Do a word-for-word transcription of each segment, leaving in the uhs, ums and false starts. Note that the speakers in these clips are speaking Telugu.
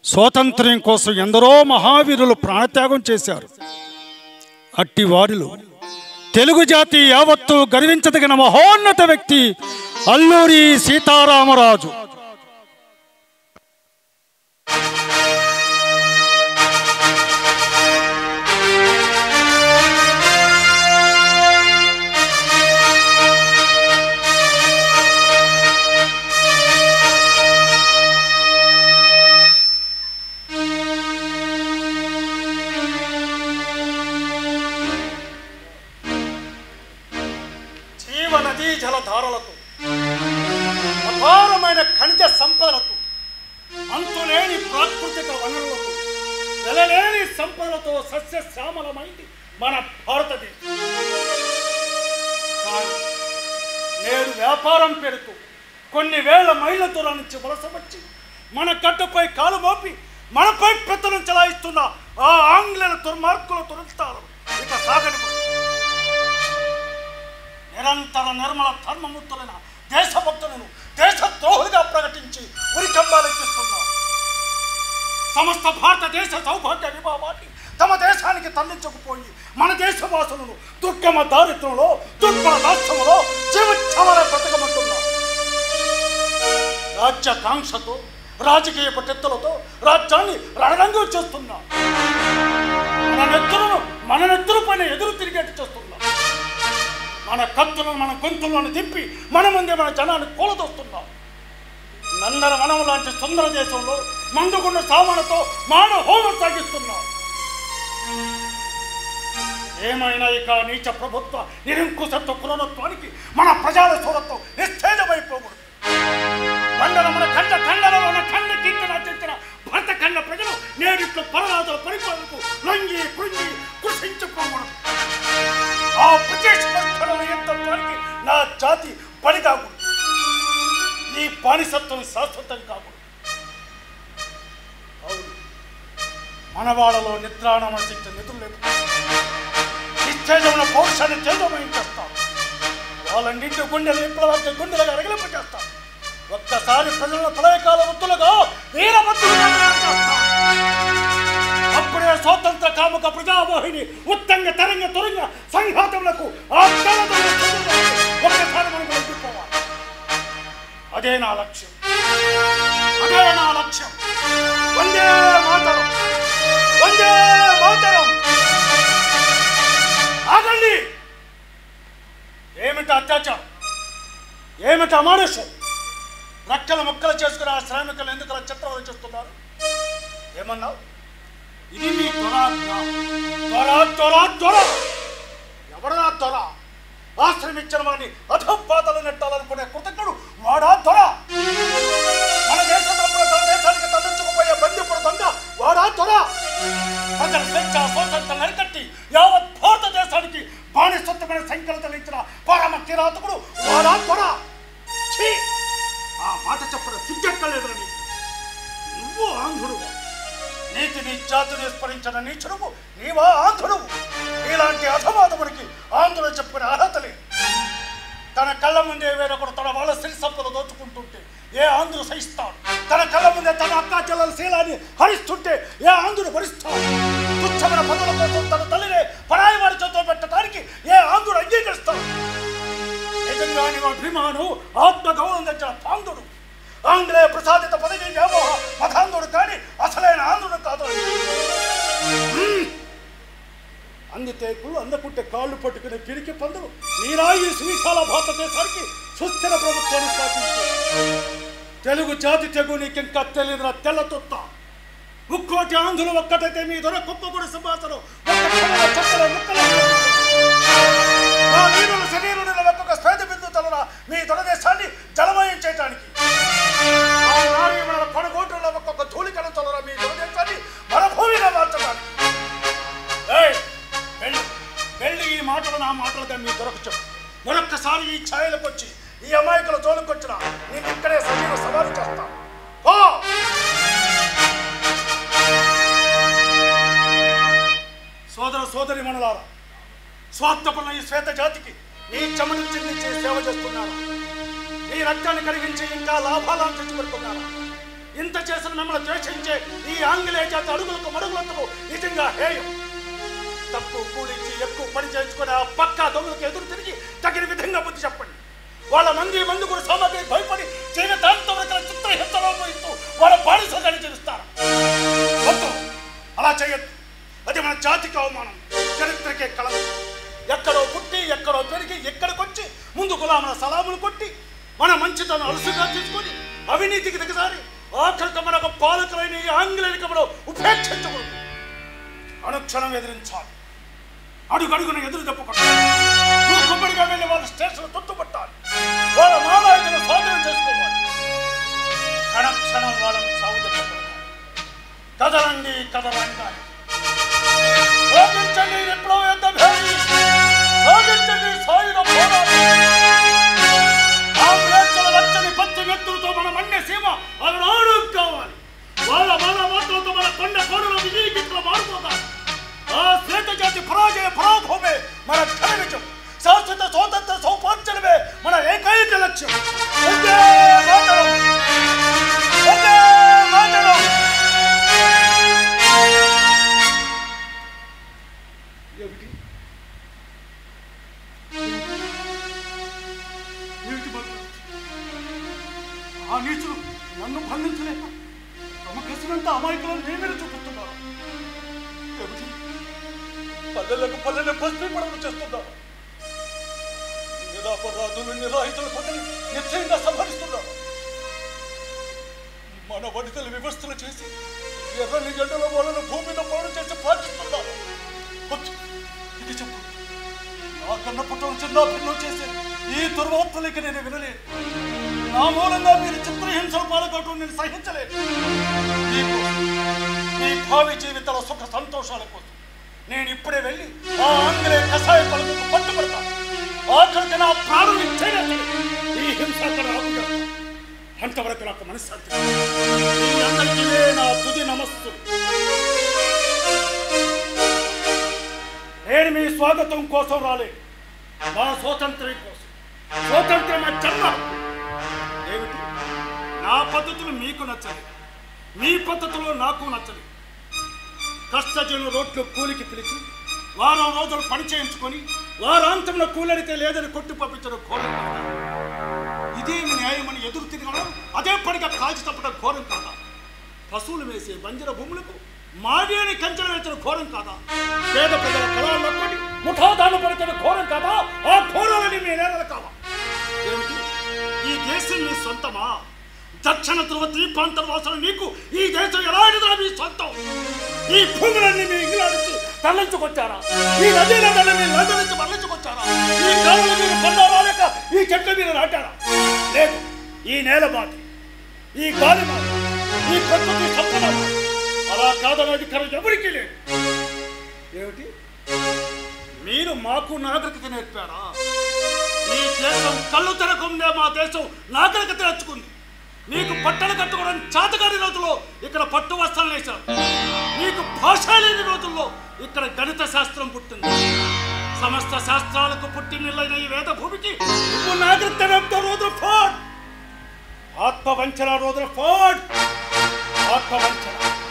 స్వాతంత్ర్యం కోసం ఎందరో మహావీరులు ప్రాణత్యాగం చేశారు. అట్టి వారిలో తెలుగు జాతి యావత్తు గర్వించదగిన మహోన్నత వ్యక్తి అల్లూరి సీతారామరాజు. నదీ జలధారలతో అపారమైన ఖనిజ సంపదలతో అంతులేని ప్రాకృతిక వనరులతో వెలలేని సంపదలతో సస్యశ్యామలమైంది మన భారతదేశం. కానీ నేడు వ్యాపారం పేరుతో కొన్ని వేల మైళ్ళ దూరం నుంచి వలస వచ్చి మన గడ్డపై కాలు మోపి మనపై పెత్తనం చెలాయిస్తున్న ఆ ఆంగ్లేయుల దుర్మార్గుల దురంతాలు ఇక సాగని నిరంతర నిర్మల ధర్మమూర్తులైన దేశభక్తులను దేశద్రోహులుగా ప్రకటించి ఉరికంబాలెక్కిస్తున్నారు. సమస్త భారతదేశ సౌభాగ్య విభావాన్ని తమ దేశానికి తరలించకపోయి మన దేశవాసులను దుర్గమ దారిద్ర్యంలో దుర్బల రాష్ట్రంలో జీవచ్ఛవర బ్రతకమంటున్నారు. రాజ్యాకాంక్షతో రాజకీయ పట్టుదలతో రాజ్యాన్ని రణరంగం చేస్తున్నారు. మన నెత్తులను మన నెత్తుల పైన ఎదురు తిరిగేట్టు చేస్తున్నారు. మన కత్తులను మన గొంతులను దింపి మన ముందే మన జనాన్ని కూలదొస్తున్నాం. నందన వనం లాంటి సుందర దేశంలో మందుగుండ సామానుతో మానవ హోమం సాగిస్తున్నాం. ఏమైనా ఇక నీచ ప్రభుత్వ నిరంకుశత్వ క్రూరత్వానికి మన ప్రజల సూరత్వం నిశ్చేజమైపోకూడదు. మండల మన ఖండ ఖండలో ఉన్న ఖండ కీర్తన రచించిన భరత ఖండ ప్రజలు నేడిట్లో పరరాజుల పరిపాలనకు లొంగి కృంగి కృషించుకోకూడదు. ఆ బ్రిటిష్ యంత్రానికి నా జాతి పని కాకూడదు. ఈ బానిసత్వం శాశ్వతం కాకూడదు. అవును, మనవాడలో నిద్రాణమ శక్తి నిధులు లేదు. నిశ్చేజమైన పౌరుషాన్ని తేజమయం చేస్తాం. వాళ్ళన్నింటి గుండెలు విప్లవానికి గుండెలుగా రగిలింప చేస్తాం. ఒక్కసారి ప్రజలను ప్రళయకాల వృత్తులుగా వీరమత్తులుగా చేస్తాం. అప్పుడే స్వాతంత్ర కాముక ప్రజామోహిని ఉత్తంగ తరంగ తురంగ సంఘాతములకు ఒక్కసారి మనం వెళ్ళిపోవాలి. అదే నా లక్ష్యం, అదే నా లక్ష్యం. వందే మాతరం, వందే మాతరం. ఆగండి! ఏమిటి అత్యాచారం, ఏమిటి అమానుషం? రక్కల ముక్కలు చేసుకుని ఆ శ్రామికులు ఎందుకు అలా చిత్రవద చేస్తున్నారు? ఏమన్నావు? ఇది మీ త్వరాజ్ఞ. త్వర త్వర త్వర ఎవడనా త్వర? ఆశ్రమించిన వాడిని అధపాతలు నెట్టాలనుకునే కృతజ్ఞుడు వాడా త్వర? మన దేశ తన దేశానికి తరలించుకుపోయే బందిపుర దొంగ వాడా త్వర? ప్రజల స్వేచ్ఛ స్వాతంత్రం అరికట్టి యావత్ భారతదేశానికి బానిసత్వమైన సంఖ్యలు తరలించిన పరమ కిరాతకుడు వాడా త్వర? ఛీ! ఆ మాట చెప్పడం సిగ్గెక్కలేదు. నువ్వు ఆంధ్రుడు, నీతిని జాతిని స్మరించిన నీచుడువు నీవా ఆంధ్రుడువు. ఇలాంటి అధమాధముడికి ఆంధ్రుడు చెప్పుకునే అర్హత లేదు. తన కళ్ళ ముందే వేరొకడు తన వాళ్ళ సిరి సంపద దోచుకుంటుంటే ఏ ఆంధ్రుడు సహిస్తాడు? తన కళ్ళ ముందే తన అక్కా చెల్లెల శీలాన్ని హరిస్తుంటే ఏ ఆంధ్రుడు భరిస్తాడు? తుచ్చమైన పదవుల కోసం తన తల్లినే పరాయి వారి చేతిలో పెట్టడానికి ఏ ఆంధ్రుడు అంగీకరిస్తాడు? నిజంగా నీవు అభిమాను ఆత్మగౌరవం తెచ్చిన పాంధ్రుడు, ఆంగ్లేయ ప్రసాదిత పదవి వ్యామోహ మతాంధ్రుడు కానీ అసలైన ఆంధ్రుడు కాదు. అందితే కుళ్ళు అందకుంటే కాళ్ళు పట్టుకునే పిరికి పందులు మీరా ఈ సువిశాల భారతదేశానికి సుస్థిర ప్రభుత్వాన్ని స్థాపించారు. తెలుగు జాతి తెగు నీకింకా తెలియదురా తెల్ల తొత్త. ముక్కోటి ఆంధ్రులు ఒక్కటైతే మీ దొర కుప్పగూడ సింహాసనం శరీరుల ఒక్కొక్క స్వేద బిందు తలన మీ దొరదేశాన్ని జలమయం చేయటానికి, పడగోటుల ఒక్కొక్క ధూళికల తలన మీ దొరదేశాన్ని మరభూమిగా మార్చడానికి. వెళ్ళి వెళ్ళి ఈ మాటలు నా మాటలుగా మీ దొరకు చెప్పు. మరొక్కసారి ఈ ఛాయలకు వచ్చి ఈ అమాయకుల జోలికి వచ్చిన నేను ఇక్కడే సజీవ సవాలు చేస్తాను. సోదర సోదరి మనులారా, స్వార్థపరుల ఈ శ్వేత జాతికి నీ చెమటను చిందించి సేవ చేస్తున్నారా? నీ రక్తాన్ని కరిగించి ఇంకా లాభాలను తెచ్చిపెడుతున్నారా? ఇంత చేసిన మిమ్మల్ని ద్వేషించే ఈ ఆంగ్లేయ జాతి అడుగులకు మడుగులకు నిజంగా హేయం. తక్కువ కూలించి ఎక్కువ పని చేయించుకుని ఆ పక్కా దొంగలకు ఎదురు తిరిగి తగిన విధంగా బుద్ధి చెప్పండి. వాళ్ళ మంది మంది కూడా సామాగ్రి భయపడి జీవితాంతో చిత్రహింసలో పోయిస్తూ వాళ్ళ బానిసగాన్ని జీవిస్తారు. వద్దు, అలా చేయొద్దు. అది మన జాతికి అవమానం, చరిత్రకే కళ. ఎక్కడో పుట్టి ఎక్కడో పెరిగి ఎక్కడికొచ్చి ముందు గులాముల సలాములు కొట్టి మన మంచితనం అలసుగా తీసుకొని అవినీతికి దిగజారి ఆఖరికి మనకు పాలకులైన ఈ ఆంగ్లేయులకు మనం ఉపేక్షించకూడదు. అనుక్షణం ఎదిరించాలి, అడుగడుగున ఎదురు తప్పుకుంటారు. నువ్వు కొబ్బరిగా వెళ్ళి వాళ్ళ స్టేషన్ తొట్టుపట్టాలి, వాళ్ళ మానాయుధులు స్వాధీనం చేసుకోవాలి. క్షణం క్షణం వాళ్ళని సాగు తప్పుకుంటారు. కదలండి కదలండి, సాగించండి విప్లవ యుద్ధ భేరి, సాగించండి సాయుధ పోరాటం. ఆంగ్లేయుల వచ్చని పచ్చి నెత్తులతో మన మన్య సీమ అలనాడు కావాలి. వాళ్ళ మన మాటలతో మన కొండ కోడలు విజయగిట్లో మారిపోతారు. ఆ శ్వేత జాతి పరాజయ పరాభవమే మన ఘన విజయం. శాశ్వత స్వాతంత్ర సౌపార్జనమే మన ఏకైక లక్ష్యం. వందే మాతరం, వందే మాతరం. ఏమిటి ఏమిటి ఆ నీచులు నన్ను బంధించలేక తమ కసినంత అమాయకులను నేనే చూపిస్తున్నారు. ఏమిటి పల్లెలకు పల్లెలు పసిపడలు చేస్తున్నారు. నిరాపరాధులు నిరాహితులు పట్టుని నిశ్చయంగా సంహరిస్తున్నారు. మన వనితలు వివస్థలు చేసి ఎర్రని గడ్డల వాళ్ళను భూమిలో పాడు చేసి పాటిస్తున్నారు. ఇది చెప్పు, నా కన్న పుట్టను చిన్న భిన్నం చేసే ఈ దుర్వార్తలకి నేను వినలేదు. నా మూలంగా మీరు చిత్రహింసలు పాల్గొనడం నేను సహించలేదు. మీ భావి జీవితాల సుఖ సంతోషాల కోసం నేను ఇప్పుడే వెళ్ళి ఆ ఆంగ్లేయ కషాయ పలుకు పట్టుబడతాను. ఆఖరికి నా ప్రాణం ఇచ్చేనే ఈ హింస అక్కడ ఆగుతాను. అంతవరకు నాకు మనశ్శాంతి. మీ అందరికీ నా తుది నమస్సు. నేను మీ స్వాగతం కోసం రాలేదు, మా స్వాతంత్ర్యం కోసం. స్వాతంత్ర్యం మా జన్మ. ఏమిటి నా పద్ధతులు మీకు నచ్చలేదు, మీ పద్ధతులు నాకు నచ్చలేదు. కష్టజను రోడ్లు కూలికి పిలిచి వారం రోజులు పని చేయించుకొని వారాంతంలో కూలడితే లేదని కొట్టి పంపించడం ఘోరం కాదా? ఇదేమి న్యాయమని ఎదురు తిరగడం, అదే పనిగా కాల్చి తప్పడం ఘోరం కాదా? పశువులు వేసే బంజర భూములకు మావేని కంచెలు వేసిన ఘోరం కాదా? పేద ప్రజల కళాల్లో పడి ముఠాదానం పడుతున్న ఘోరం కాదా? ఆ ఘోరాలని మీ నేరలు కావా? ఏమిటి ఈ దేశం మీ సొంతమా? దక్షిణ ధ్రువ ద్వీపాంతర వాసులు నీకు ఈ దేశం ఎలాంటిదా మీ సొంతం? ఈ భూములన్నీ మీ ఇంగ్లాండ్ నుంచి తరలించుకొచ్చారా? ఈ నదీ నదులు మీ లండన్ నుంచి మరలించుకొచ్చారా? ఈ కాలంలో మీరు పండారాలేక ఈ చెట్లు మీరు నాటారా? లేదు, ఈ నేల మాది, ఈ గాలి మాది, ఈ ప్రకృతి సంపద. అలా కాదని అధికారం ఎవరికీ లేదు. ఏమిటి మీరు మాకు నాగరికత నేర్పారా? ఈ దేశం కళ్ళు తెరకుందే మా దేశం నాగరికత నేర్చుకుంది. మీకు బట్టలు కట్టుకోవడం చేతగాని రోజుల్లో ఇక్కడ పట్టు వస్త్రాలు వేశారు. మీకు భాష లేని రోజుల్లో ఇక్కడ గణిత శాస్త్రం పుట్టింది. సమస్త శాస్త్రాలకు పుట్టి నిల్లైన ఈ వేద భూమికి నాగరికత రోజు ఫోడ్, ఆత్మవంచన రోజుల ఫోడ్, ఆత్మవంచన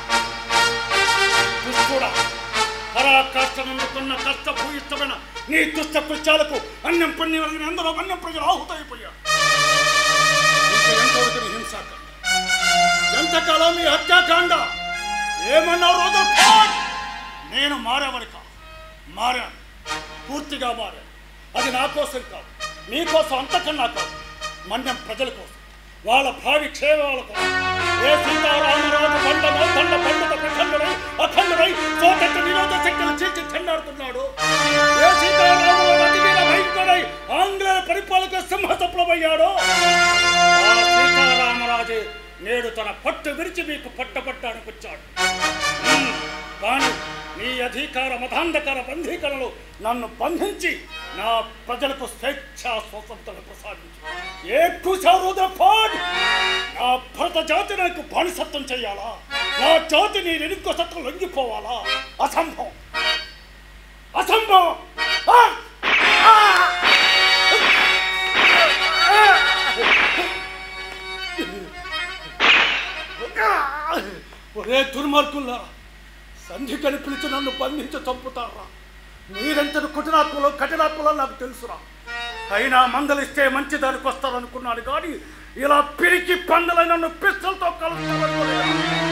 దుష్టుడా. పరాకాష్టం అందుకున్న కష్ట భూయిష్టమైన నీ దుష్ట కృత్యాలకు అన్నం పన్ని వలన ఎందరో అన్నం ప్రజలు ఆహుతైపోయారు. ఎంతవరకు హింసాకాండ, ఎంతకాలం మీ హత్యాకాండ? ఏమన్నా రోజు నేను మారేవాడికా? మారాను, పూర్తిగా మారాను. అది నా కోసం కాదు, మీకోసం, అంతకన్నా కాదు, మన్యం ప్రజల కోసం, వాళ్ళ భావి క్షేమాల కోసం. ఏ సీతారామరాజు బండ బండ పండుగ ప్రఖండుడై అఖండుడై స్వాతంత్ర విరోధ శక్తులు చీల్చి చెండాడుతున్నాడు. ఏ సీతారామరాజు అతివీర భయంకరుడై ఆంగ్లేయ పరిపాలక సింహసప్లమయ్యాడో ఆ సీతారామరాజే నేడు తన పట్టు విరిచి మీకు పట్టబట్టానికి వచ్చాడు. కానీ నీ అధికార మతాంధకార బంధీకరణలు నన్ను బంధించి నా ప్రజలకు స్వేచ్ఛా స్వతంత్రం ప్రసాదించు. ఏ కుశారుదఫాడ్ నా భరత జాతి నాకు బానిసత్వం చేయాలా? నా జాతి నీ ఎనుకో సత్వం లొంగిపోవాలా? అసంభవం, అసంభవం. ఒరే దుర్మార్గుల్లా, సంధి కని పిలిచి నన్ను బంధించి చంపుతారా? మీరెంతటి కుటినాత్మలో కఠినాత్మలో నాకు తెలుసురా. అయినా మందలిస్తే మంచి దానికి వస్తారనుకున్నాను కానీ ఇలా పిరికి పందలై నన్ను పిస్తలతో కలుస్తారనుకోలేదు.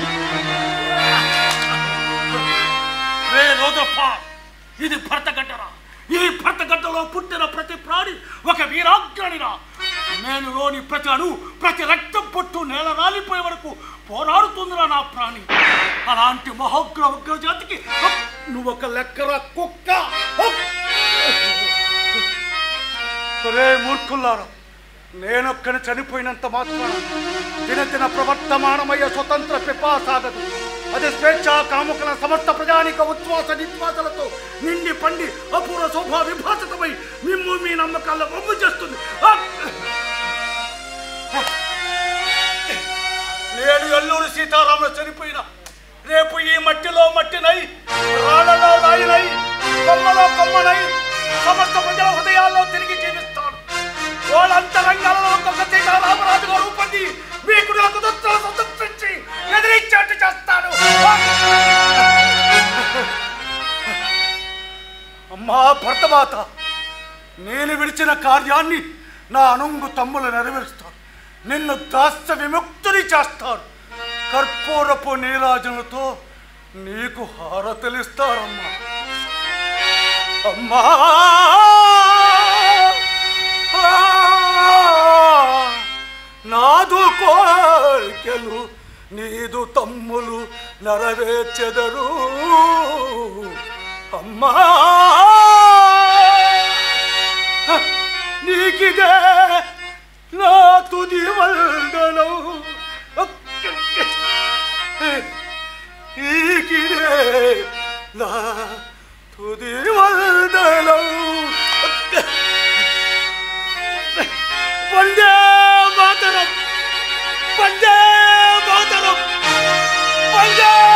ఇది భర్తగడ్డరా? ఈ భర్తగడ్డలో పుట్టిన ప్రతి ప్రాణి ఒక వీరాగ్రణిరా. నేను లోని ప్రతి అణు ప్రతి రక్తం పొట్టు నేల రాలిపోయే వరకు పోరాడుతుందిరా నా ప్రాణి. అలాంటి మహోగ్ర ఉగ్ర జాతికి నువ్వు ఒక లెక్కరా కుక్క. ఒరే మూర్ఖుల్లారా, నేనొక్కని చనిపోయినంత మాత్రాన దినదిన ప్రవర్తమానమయ్యే స్వతంత్ర పిపాసాగదు. అది స్వేచ్ఛా కాముకల సమస్త ప్రజానిక ఉచ్ఛ్వాస నిశ్వాసలతో నిండి పండి అపూర్వ శోభా విభాసితమై మిమ్ము మీ నమ్మకాల్లో వమ్ము చేస్తుంది. నేడు అల్లూరి సీతారాములు చనిపోయిన రేపు ఈ మట్టిలో మట్టినై రాళ్ళలో రాయినై కొమ్మలో కొమ్మనై సమస్త ప్రజల హృదయాల్లో తిరిగి జీవిస్తాడు. వాళ్ళంతరంగాలలో ఒక్కొక్క సీతారామరాజుగా రూపొంది మీకు నాకు దుస్తులు సంతృప్తించి ఎదిరించేట్టు చేస్తాడు. అమ్మా భర్తమాత, నేను విడిచిన కార్యాన్ని నా అనుంగు తమ్ములు నెరవేరుస్తాను. నిన్ను దాస్య విముక్తుని చేస్తారు. కర్పూరపు నీరాజులతో నీకు హారతలిస్తారమ్మా. అమ్మా నాదు కోరికలు నీదు తమ్ములు నెరవేర్చెదరు. అమ్మా నీకిదే నా తుది వందనం. నీకిదే నా తుది వందనం. వందే మాతరం, వందే మాతరం, వందే